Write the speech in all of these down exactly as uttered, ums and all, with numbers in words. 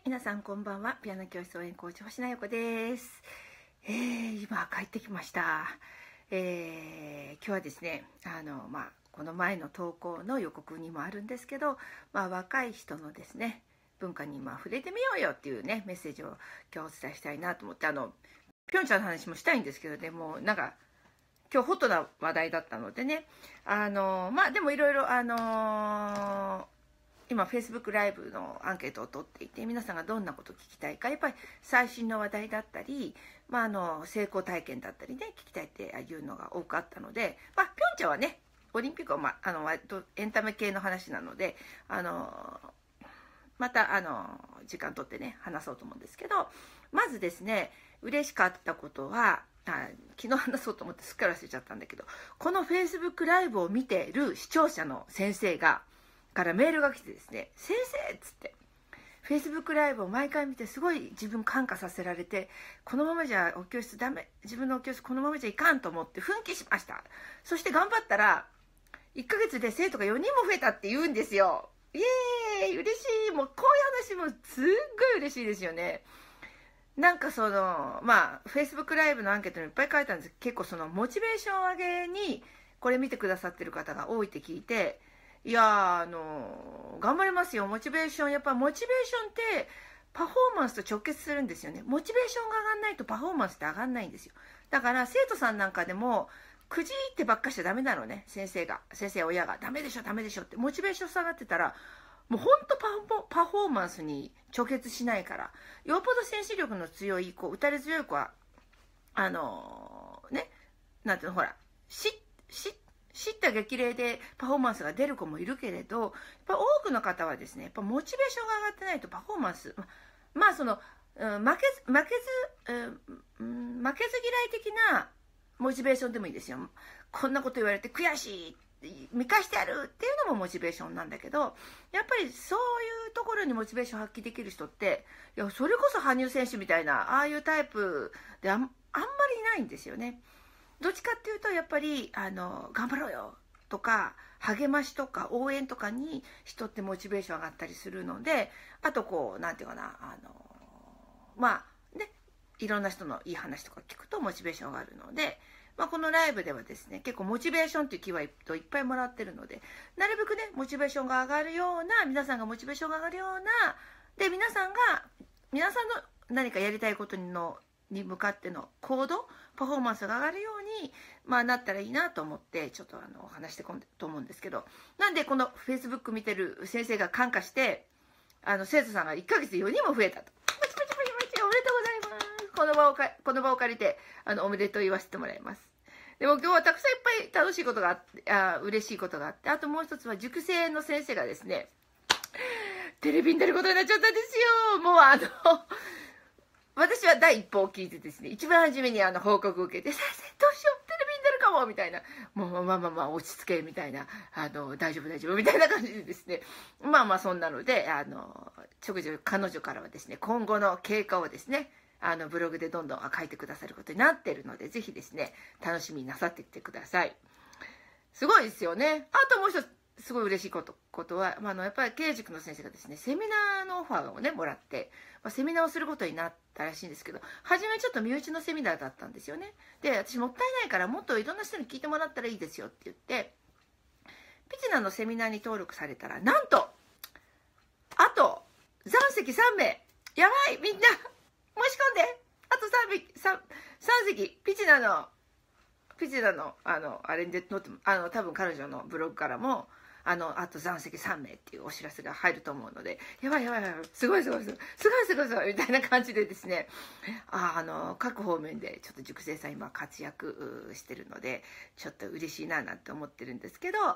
皆さんこんばんは。ピアノ教室応援コーチ星名陽子です。えー、今帰ってきました。えー、今日はですね、あのまあこの前の投稿の予告にもあるんですけど、まあ若い人のですね文化にまあ触れてみようよっていうねメッセージを今日お伝えしたいなと思って、あのピョンちゃんの話もしたいんですけど、でもなんか今日ホットな話題だったのでね、あのまあでもいろいろあの今 Facebook ライブのアンケートを取っていて、皆さんがどんなことを聞きたいか、やっぱり最新の話題だったり、まあ、あの成功体験だったりね聞きたいっていうのが多くあったので、まあ、ピョンちゃんはねオリンピックは、まあ、あの割とエンタメ系の話なので、あのまたあの時間取ってね話そうと思うんですけど、まずですね嬉しかったことは、あ昨日話そうと思ってすっかり忘れちゃったんだけど、この Facebook ライブを見ている視聴者の先生がからメールが来てですね、先生っつって Facebook ライブを毎回見てすごい自分感化させられて、このままじゃお教室ダメ、自分のお教室このままじゃいかんと思って奮起しました。そして頑張ったらいっかげつで生徒がよにんも増えたって言うんですよ。イエーイ、嬉しい。もうこういう話もすっごい嬉しいですよね。なんかそのまあ Facebook ライブのアンケートにいっぱい書いたんですけど、結構そのモチベーション上げにこれ見てくださってる方が多いって聞いて、いやーあの頑張りますよ。モチベーション、やっぱモチベーションってパフォーマンスと直結するんですよね。モチベーションが上がんないとパフォーマンスって上がんないんですよ。だから生徒さんなんかでもくじってばっかしちゃダメなのね。先生が先生親がダメでしょダメでしょって、モチベーション下がってたらもうほんとパフォーマンスに直結しないから、よっぽどセンス力の強い子、打たれ強い子はあのー、ねなんていうの、ほらしし知った激励でパフォーマンスが出る子もいるけれど、やっぱ多くの方はですね、やっぱモチベーションが上がってないとパフォーマンス、ま、まあその、うん、負けず負けず、うん、負けず嫌い的なモチベーションでもいいですよ。こんなこと言われて悔しい、見返してやるっていうのもモチベーションなんだけど、やっぱりそういうところにモチベーション発揮できる人って、いやそれこそ羽生選手みたいなああいうタイプであん、あんまりいないんですよね。どっちかっていうとやっぱりあの頑張ろうよとか励ましとか応援とかに人ってモチベーション上がったりするので、あとこうなんていうかな、あのまあねいろんな人のいい話とか聞くとモチベーション上がるので、まあ、このライブではですね結構モチベーションっていうキーワードいっぱいもらってるので、なるべくねモチベーションが上がるような、皆さんがモチベーションが上がるようなで、皆さんが皆さんの何かやりたいことのに向かっての行動パフォーマンスが上がるように、まあ、なったらいいなと思ってちょっとあの話してこんでと思うんですけど、なんでこの Facebook 見てる先生が感化して、あの生徒さんがいっかげつでよにんも増えたと。パチパチパチパチおめでとうございます。この場をかこの場を借りてあのおめでとう言わせてもらいます。でも今日はたくさんいっぱい楽しいことがあって、あ嬉しいことがあって、あともう一つは塾生の先生がですねテレビに出ることになっちゃったんですよ。もうあの私は第一報を聞いてですね、一番初めにあの報告を受けて、先生どうしよう、テレビに出るかもみたいな、もうまあまあまあ落ち着けみたいな、あの大丈夫大丈夫みたいな感じでですね、まあまあそんなので、あのちょくちょく彼女からはですね今後の経過をですねあのブログでどんどん書いてくださることになっているので、ぜひですね楽しみになさってきてください。すごいですよね。あともう一つすごい嬉しいことことは、まあ、あのやっぱり経営塾の先生がですねセミナーのオファーをねもらって、まあ、セミナーをすることになったらしいんですけど、初めちょっと身内のセミナーだったんですよね。で私もったいないからもっといろんな人に聞いてもらったらいいですよって言って、ピチナのセミナーに登録されたら、なんとあと残席さんめい、やばい、みんな申し込んで、あとさんめい、さん席、ピチナのピチナのあのあれで載ってあの多分彼女のブログからもあのあと残席さんめいっていうお知らせが入ると思うので、やばいやばいやばい、すごいすごいすごいすごいすごいすごいみたいな感じでですね、ああの各方面でちょっと塾生さん今活躍してるので、ちょっと嬉しいななんて思ってるんですけど、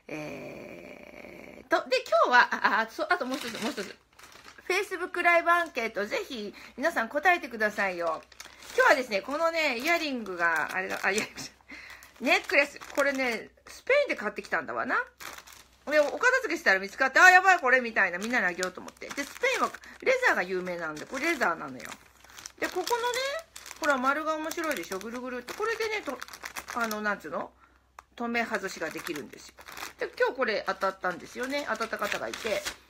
えーとで今日はああそあともう一つもう一つ Facebook ライブアンケート、ぜひ皆さん答えてくださいよ。今日はですねこのねイヤリングがあれだ、あイヤリングネックレス、これねスペインで買ってきたんだわな。でお片付けしたら見つかって、あやばいこれみたいな、みんなにあげようと思って。でスペインはレザーが有名なんで、これレザーなのよ。でここのねほら丸が面白いでしょ、ぐるぐるって。これでねとあのなんつうの留め外しができるんですよ。で今日これ当たったんですよね。当たった方がいて、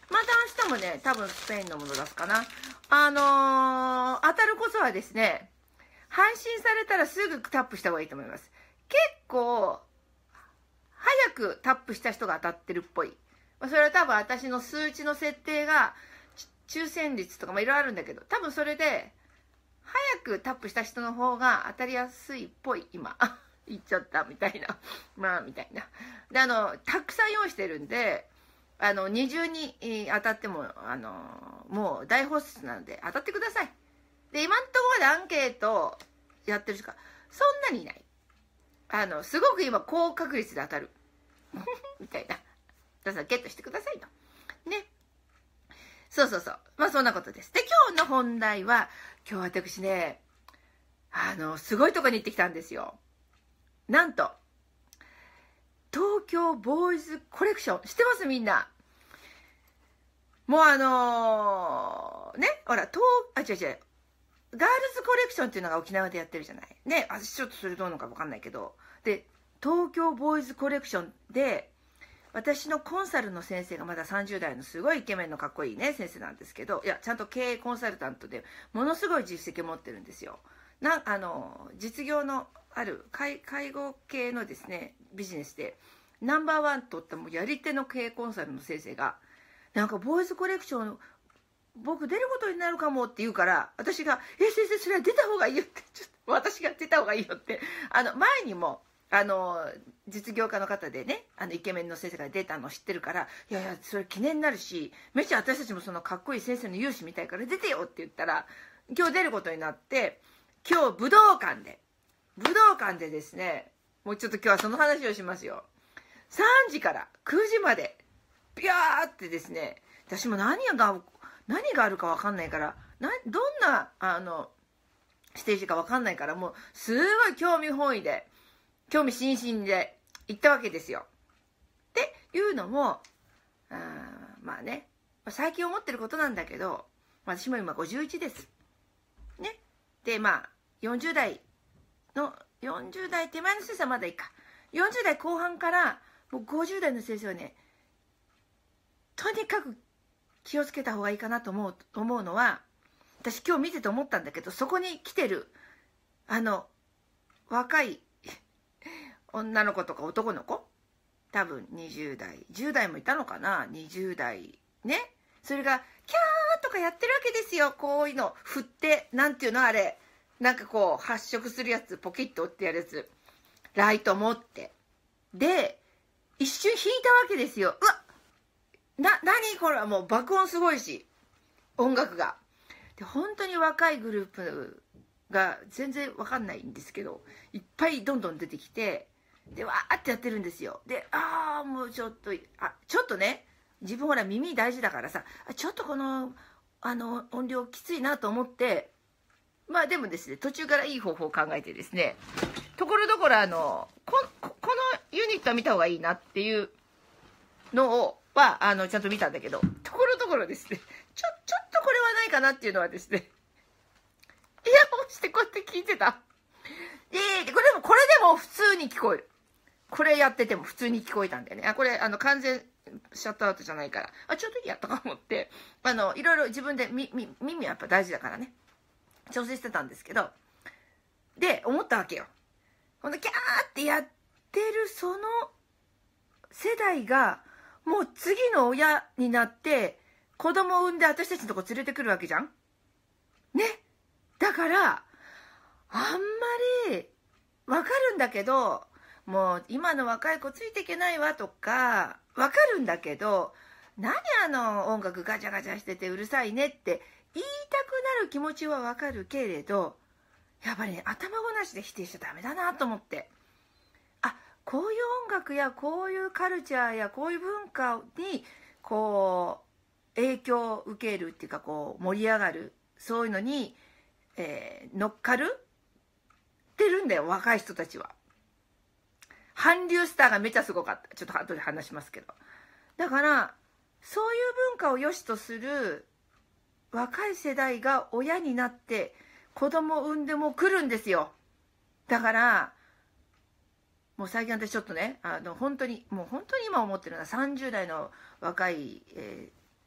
また明日もね、多分スペインのもの出すかな。あのー、当たるこそはですね、配信されたらすぐタップした方がいいと思います。結構、早くタップした人が当たってるっぽい。それは多分私の数値の設定が、抽選率とかもいろいろあるんだけど、多分それで、早くタップした人の方が当たりやすいっぽい、今。言っちゃった、みたいな。まあ、みたいな。で、あの、たくさん用意してるんで、あの、二重に当たっても、あの、もう大放出なので、当たってください。で、今んところまでアンケートやってる人が、そんなにいない。あの、すごく今、高確率で当たる。みたいな。だからゲットしてくださいと。ね。そうそうそう。まあそんなことです。で、今日の本題は、今日私ね、あの、すごいとこに行ってきたんですよ。なんと、東京ボーイズコレクション、知ってますみんな。もうあのー、ね、ほら、東、あ、違う違う。ガールズコレクションっていうのが沖縄でやってるじゃない。ね、私ちょっとそれどうなのかわかんないけど。で、東京ボーイズコレクションで、私のコンサルの先生がまださんじゅう代のすごいイケメンのかっこいいね先生なんですけど、いやちゃんと経営コンサルタントでものすごい実績を持ってるんですよ。なあの実業のある 介, 介護系のですねビジネスでナンバーワン取ったもうやり手の経営コンサルの先生がなんかボーイズコレクション僕出ることになるかもって言うから私が「え先生それは出た方がいいよ」ってちょっと私が出た方がいいよってあの前にもあの実業家の方でねあのイケメンの先生が出たの知ってるから「いやいやそれ記念になるしめっちゃ私たちもそのかっこいい先生の勇姿みたいから出てよ」って言ったら今日出ることになって今日武道館で武道館でですねもうちょっと今日はその話をしますよ。さんじからくじまでビャーってですね私も何が何があるか分かんないからなどんなあのステージか分かんないからもうすごい興味本位で興味津々で行ったわけですよ。っていうのもあまあね最近思ってることなんだけど私も今ごじゅういちです。ね。でまあよんじゅう代のよんじゅう代手前の先生はまだいいかよんじゅう代後半からもうごじゅう代の先生はねとにかく気をつけた方がいいかなと思う思うのは私今日見てて思ったんだけどそこに来てるあの若い女の子とか男の子多分にじゅう代じゅう代もいたのかなにじゅう代ねそれがキャーとかやってるわけですよ。こういうの振ってなんていうのあれなんかこう発色するやつポキッと折ってやるやつライト持ってで一瞬引いたわけですよ。うわな何これはもう爆音すごいし音楽がで本当に若いグループが全然わかんないんですけどいっぱいどんどん出てきてでわーってやってるんですよ。でああもうちょっとあちょっとね自分ほら耳大事だからさちょっとこのあの音量きついなと思ってまあでもですね途中からいい方法を考えてですねところどころあの こ, このユニットは見た方がいいなっていうのをはあのちゃんと見たんだけどところどころですねちょちょっとこれはないかなっていうのはですねイヤホンしてこうやって聞いてた。えー、これもこれでも普通に聞こえる。これやってても普通に聞こえたんだよね。あこれあの完全シャットアウトじゃないからあちょっとやったかもってあのいろいろ自分でみみ耳はやっぱ大事だからね調整してたんですけどで思ったわけよ。ほんでキャーってやってるその世代がもう次の親になって子供を産んで私たちのとこ連れてくるわけじゃんね。だからあんまりわかるんだけどもう今の若い子ついていけないわとかわかるんだけど何あの音楽ガチャガチャしててうるさいねって言いたくなる気持ちはわかるけれどやっぱりね頭ごなしで否定しちゃダメだなと思ってあこういう音楽やこういうカルチャーやこういう文化にこう影響を受けるっていうかこう盛り上がるそういうのに、えー、乗っかるってるんだよ若い人たちは。韓流スターがめちゃすごかった。ちょっと後で話しますけどだからそういう文化を良しとする若い世代が親になって子供を産んでも来るんですよ。だからもう最近私ちょっとねあの本当にもう本当に今思ってるのはさんじゅう代の若い、え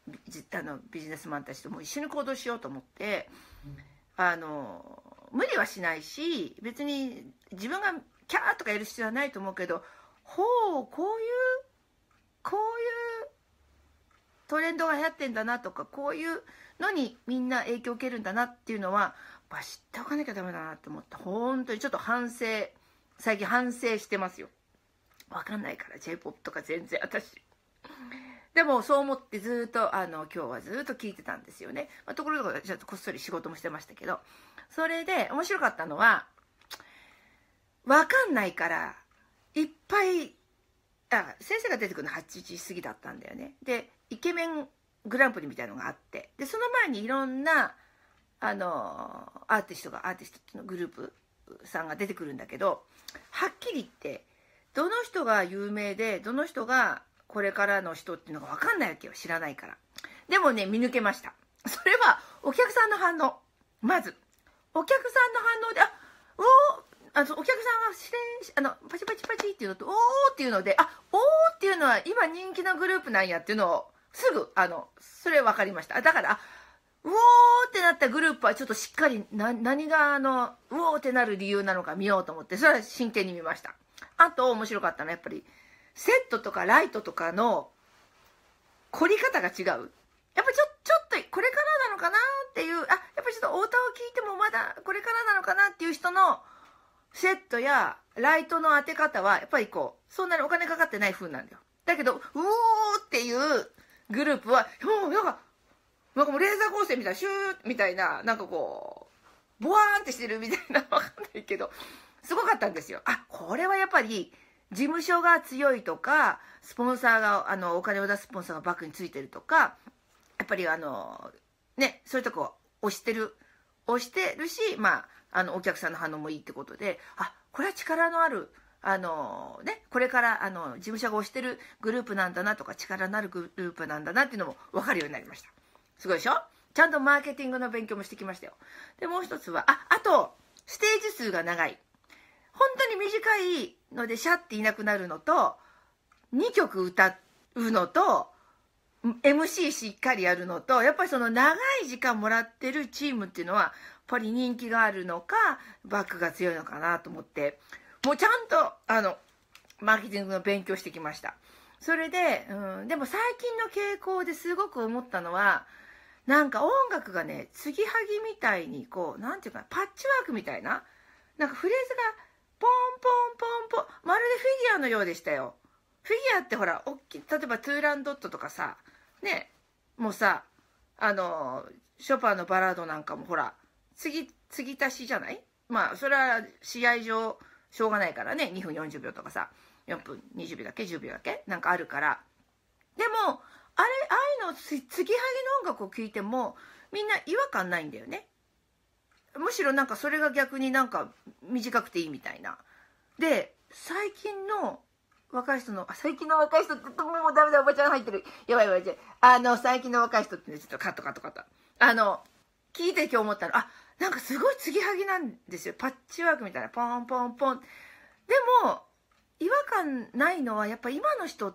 じあのビジネスマンたちとも一緒に行動しようと思って、あの無理はしないし、別に自分がキャーとかやる必要はないと思うけど、ほうこういうこういうトレンドが流行ってんだなとか、こういうのにみんな影響を受けるんだなっていうのはやっぱ知っておかなきゃダメだなと思って、本当にちょっと反省、最近反省してますよ。わかんないから J-ポップ とか全然私。でもそう思ってずっとあの今日はずっと聞いてたんですよね。まあ、ところがちょっとこっそり仕事もしてましたけど、それで面白かったのは、わかんないからいっぱい、あ、先生が出てくるのはちじ過ぎだったんだよね。でイケメングランプリみたいのがあって、でその前にいろんなあのアーティストがアーティストっていうのグループさんが出てくるんだけど、はっきり言ってどの人が有名でどの人がこれからの人っていうのが分かんないわけよ、知らないから。でもね、見抜けました。それはお客さんの反応。まずお客さんの反応で、あ、おー、あのお客さんがしれあのパチパチパチっていうのと、おーっていうので、あ、おーっていうのは今人気のグループなんやっていうのをすぐあのそれ分かりました。だから、あ、うおーってなったグループはちょっとしっかりな何があのうおーってなる理由なのか見ようと思って、それは真剣に見ました。あと面白かったのはやっぱりセットとかライトとかの凝り方が違う。やっぱちょちょっとこれからなのかなっていう、あ、やっぱりちょっとお歌を聴いてもまだこれからなのかなっていう人のセットやライトの当て方はやっぱりこうそんなにお金かかってない風なんだよ。だけどうおーっていうグループはもうなんかなんかもうレーザー光線みたいなシューみたいな、なんかこうボワーンってしてるみたいな、わかんないけどすごかったんですよ。あ、これはやっぱり事務所が強いとか、スポンサーがあのお金を出すスポンサーがバックについてるとか、やっぱりあのね、そういうとこ押してる押してるし、まああのお客さんの反応もいいってことで、あ、これは力のあるあのね、これからあの事務所が推してるグループなんだなとか、力のあるグループなんだなっていうのも分かるようになりました。すごいでしょ。ちゃんとマーケティングの勉強もしてきましたよ。でもう一つは、あ、あとステージ数が長い。本当に短いのでシャッていなくなるのと、にきょく歌うのと エムシー しっかりやるのと、やっぱりその長い時間もらってるチームっていうのはやっぱり人気があるのかバックが強いのかなと思って、もうちゃんとあのマーケティングの勉強してきました。それで、うん、でも最近の傾向ですごく思ったのは、なんか音楽がね、継ぎはぎみたいにこう、なんていうかパッチワークみたいな、なんかフレーズがポンポンポンポン、まるでフィギュアのようでしたよ。フィギュアってほら、おっきい、例えばトゥーランドットとかさ、ね、もうさ、あのショパンのバラードなんかもほら、継ぎ継ぎ足しじゃない？まあそれは試合上しょうがないからね、にふんよんじゅうびょうとかさ、よんぷんにじゅうびょうだけじゅうびょうだけなんかあるから。でもあれ、ああいうの継ぎはぎの音楽を聴いてもみんな違和感ないんだよね。むしろなんかそれが逆になんか短くていいみたいな。で、最近の若い人の、あ、最近の若い人ってもうダメだ、おばちゃん入ってる。やばいやばいやばい。あの、最近の若い人ってね、ちょっとカットカットカット。あの、聞いて今日思ったの、あ、なんかすごい継ぎはぎなんですよ。パッチワークみたいな、ポンポンポン。でも、違和感ないのは、やっぱ今の人って、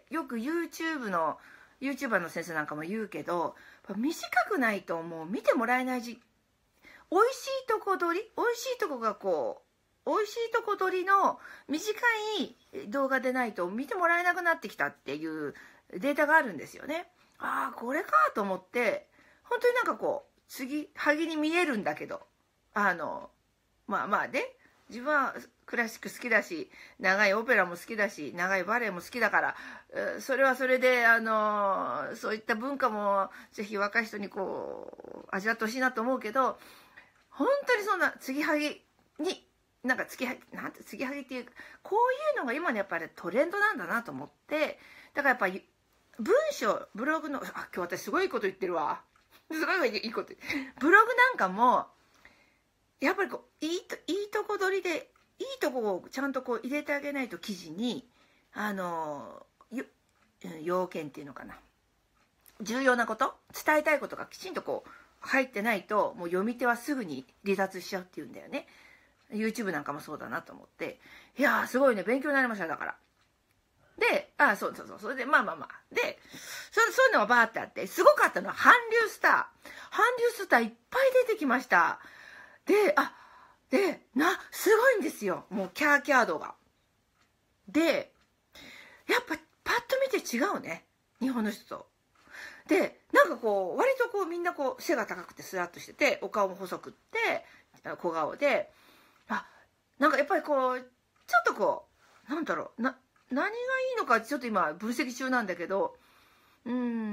よく YouTube の、YouTuber の先生なんかも言うけど、短くないともう見てもらえないじ、美味しいとこ取り、美味しいとこがこう、美味しいとこ取りの短い動画でないと見てもらえなくなってきたっていうデータがあるんですよね。ああ、これかと思って、本当になんかこう、継ぎはぎに見えるんだけど、あの、まあまあで、自分はクラシック好きだし、長いオペラも好きだし、長いバレエも好きだから、それはそれで、あの、そういった文化もぜひ若い人にこう、味わってほしいなと思うけど、本当にそんな継ぎはぎに、なんか継ぎはぎ、なんて継ぎはぎっていう、こういうのが今のやっぱりトレンドなんだなと思って、だからやっぱり文章、ブログの、あ、今日私すごいこと言ってるわ。すごいいいこと言って。ブログなんかも、やっぱりこう、いいと、いいとこ取りで、いいとこをちゃんとこう入れてあげないと記事に、あの、要件っていうのかな。重要なこと、伝えたいことがきちんとこう、入ってないともう読み手はすぐに離脱しちゃうっていうんだよね。 YouTube なんかもそうだなと思って、いやーすごいね、勉強になりました。だからで、あ、そうそうそう、それで、まあまあまあ。で、そそういうのがバーってあって、すごかったのは、韓流スター。韓流スターいっぱい出てきました。で、あ、で、な、すごいんですよ。もう、キャーキャー度が。で、やっぱ、パッと見て違うね。日本の人と。で、なんかこう、割とこう、みんなこう、背が高くてスラッとしてて、お顔も細くって、小顔で、あ、なんかやっぱりこう、ちょっとこう、なんだろう、な、何がいいのかちょっと今分析中なんだけど、うん、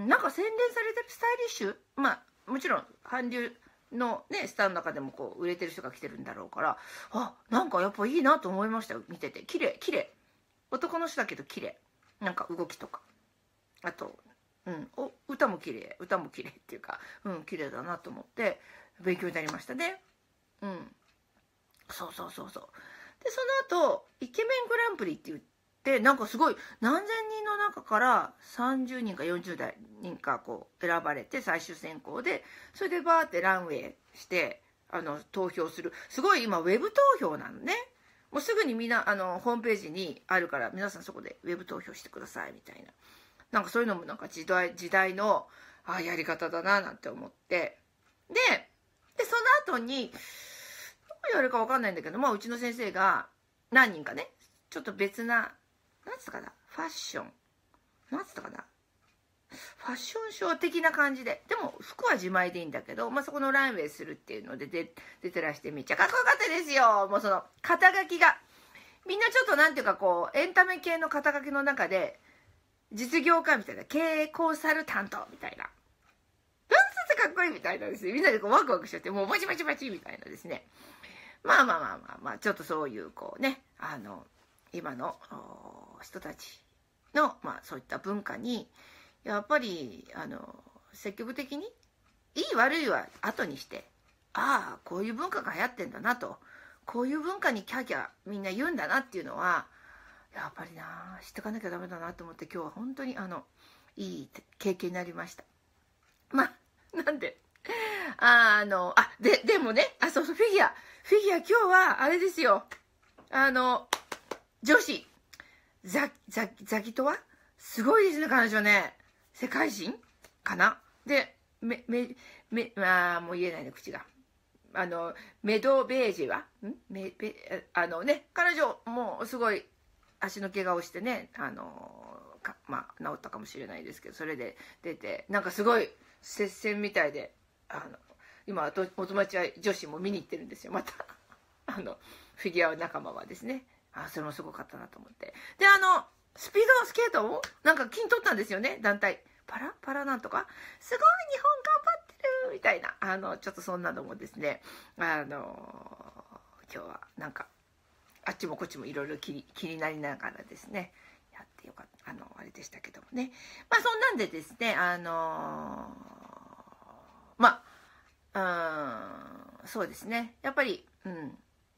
なんか洗練されてるスタイリッシュ、まあもちろん韓流のねスターの中でもこう売れてる人が来てるんだろうから、あ、なんかやっぱいいなと思いましたよ、見てて。綺麗綺麗、男の人だけど綺麗、なんか動きとか、あと、うん、お歌も綺麗、歌も綺麗っていうか、うん綺麗だなと思って勉強になりましたね。うん、そうそうそうそう。でその後イケメングランプリって言って、でなんかすごい何千人の中からさんじゅうにんかよんじゅうにんかこう選ばれて最終選考で、それでバーってランウェイしてあの投票する、すごい今ウェブ投票なのね。もうすぐにみんなあのホームページにあるから皆さんそこでウェブ投票してくださいみたいな、なんかそういうのもなんか時代時代のあやり方だななんて思って、ででその後にどうやるか分かんないんだけど、まあうちの先生が何人かねちょっと別な、なんつったかな、ファッション、なんつったかな、ファッションショー的な感じで、でも服は自前でいいんだけど、まあ、そこのランウェイするっていうので出出てらしてめっちゃかっこよかったですよ。もうその肩書きがみんなちょっとなんていうかこうエンタメ系の肩書きの中で実業家みたいな、経営コンサルタントみたいな、なんつってかっこいいみたいなですね、みんなでこうワクワクしちゃって、もうバチバチバチみたいなですね。まあまあまあまあまあ、ちょっとそういうこうね、あの今の人たちの、まあ、そういった文化にやっぱりあの積極的にいい悪いは後にして、ああこういう文化が流行ってんだなと、こういう文化にキャーキャーみんな言うんだなっていうのはやっぱりな知ってかなきゃダメだなと思って、今日は本当にあのいい経験になりました。まあなんであのあででもね、あそうそうフィギュアフィギュア今日はあれですよ、あの女子ザザザギトワすごいですね、彼女ね、世界人かな。でめめめあもう言えないね口が、あのメドベージェはんめべあのね、彼女もうすごい足の怪我をしてね、あのかまあ治ったかもしれないですけど、それで出てなんかすごい接戦みたいで、あの今お友達は女子も見に行ってるんですよ、またあのフィギュア仲間はですね。あそれもすごかったなと思って、であのスピードスケートもなんか金取ったんですよね、団体パラパラなんとか、すごい日本頑張ってるみたいな、あのちょっとそんなのもですね、あの今日はなんかあっちもこっちもいろいろ気になりながらですねやってよかった、あのあれでしたけどもね。まあそんなんでですね、あのまあうんそうですね、やっぱりうん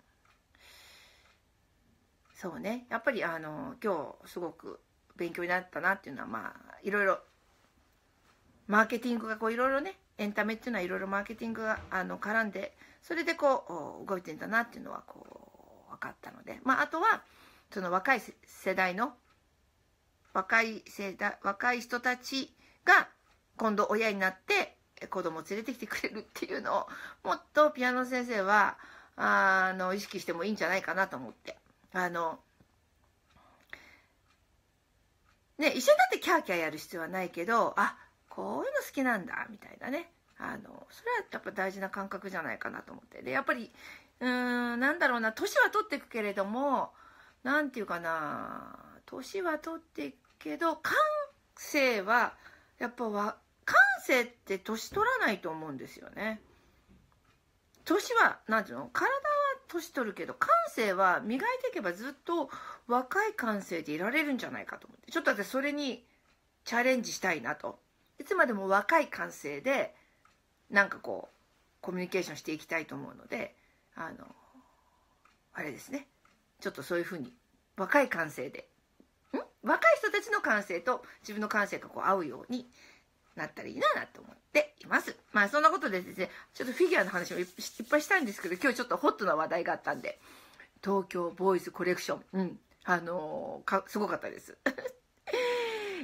そうね、やっぱりあの今日すごく勉強になったなっていうのは、まあいろいろマーケティングがこういろいろね、エンタメっていうのはいろいろマーケティングがあの絡んで、それでこう動いてんだなっていうのはこう分かったので、まああとはその若い世代の若い世代若い人たちが今度親になって子供を連れてきてくれるっていうのをもっとピアノ先生はあの意識してもいいんじゃないかなと思って。あのね、一緒になってキャーキャーやる必要はないけど、あこういうの好きなんだみたいなね、あのそれはやっぱ大事な感覚じゃないかなと思って。でやっぱりうーんなんだろうな、年は取っていくけれども、なんていうかな、年は取っていくけど感性はやっぱは感性って年取らないと思うんですよね。年はなんていうの、体は年取るけど感性は磨いていけばずっと若い感性でいられるんじゃないかと思って、ちょっと私それにチャレンジしたいなと。いつまでも若い感性でなんかこうコミュニケーションしていきたいと思うので、あのあれですね、ちょっとそういうふうに若い感性でん若い人たちの感性と自分の感性がこう合うようになったらいいなと思っています。まあそんなことでですね、ちょっとフィギュアの話もいっぱいしたいんですけど、今日ちょっとホットな話題があったんで、東京ボーイズコレクション、うん、あのー、かすごかったです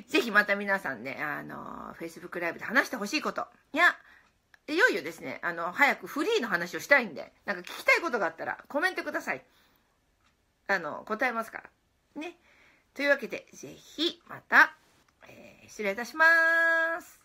ぜひまた皆さんね、あの、Facebook ライブで話してほしいことや、いよいよですね、あの、早くフリーの話をしたいんで、なんか聞きたいことがあったらコメントください。あの、答えますから。ね。というわけで、ぜひまた、えー、失礼いたします。